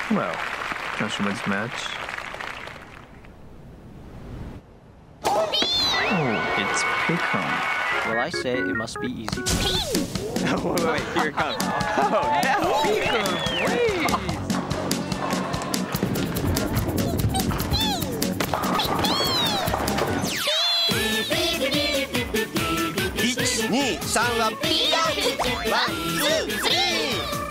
Well, Joshua wins the match. Oh, it's Pick'em. Well, I say it must be easy. Wait, here it comes. Oh, no! Pick'em, please! 1、2、3はピーラー。ワン、ツー、スリー。